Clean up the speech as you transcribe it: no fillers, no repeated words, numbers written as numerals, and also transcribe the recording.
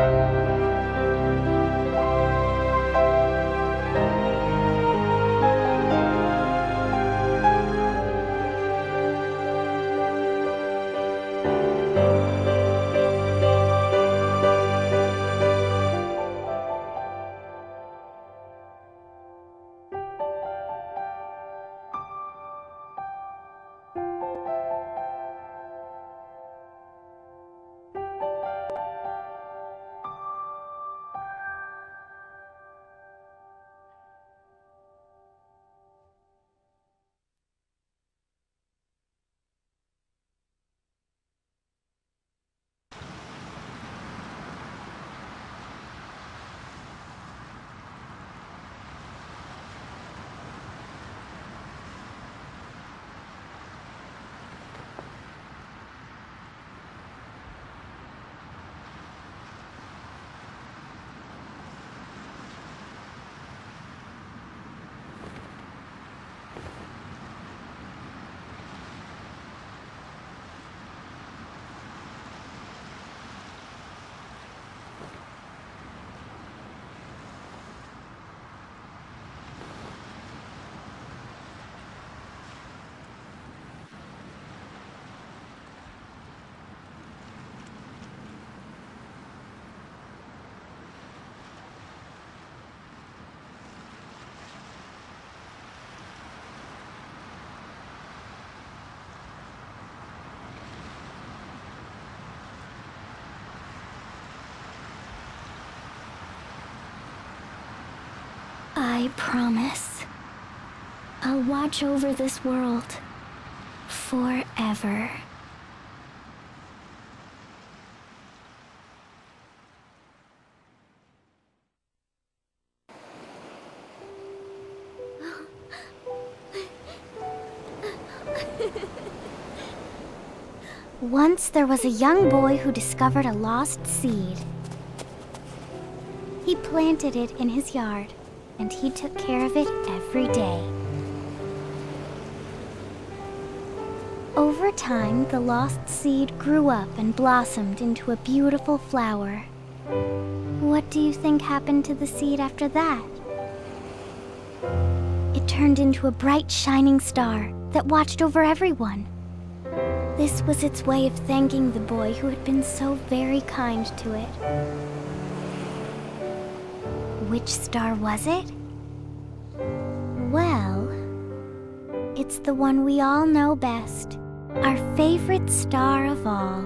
I promise. I'll watch over this world forever. Once there was a young boy who discovered a lost seed. He planted it in his yard, and he took care of it every day. Over time, the lost seed grew up and blossomed into a beautiful flower. What do you think happened to the seed after that? It turned into a bright, shining star that watched over everyone. This was its way of thanking the boy who had been so very kind to it. Which star was it? Well, it's the one we all know best, our favorite star of all.